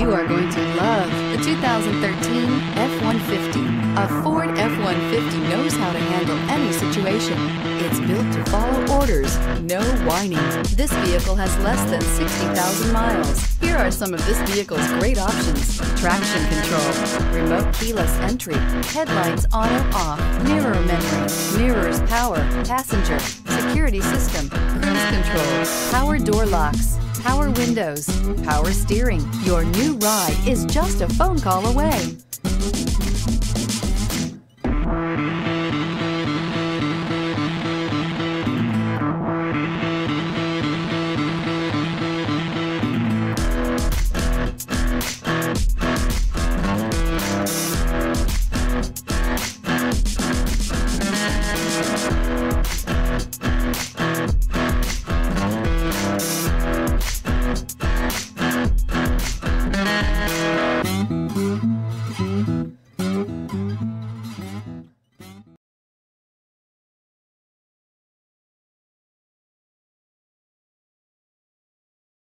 You are going to love the 2013 F-150. A Ford F-150 knows how to handle any situation. It's built to follow orders, no whining. This vehicle has less than 60,000 miles. Here are some of this vehicle's great options: traction control, remote keyless entry, headlights auto-off, mirror memory, mirrors power, passenger, security system, cruise control, power door locks, power windows, power steering. Your new ride is just a phone call away.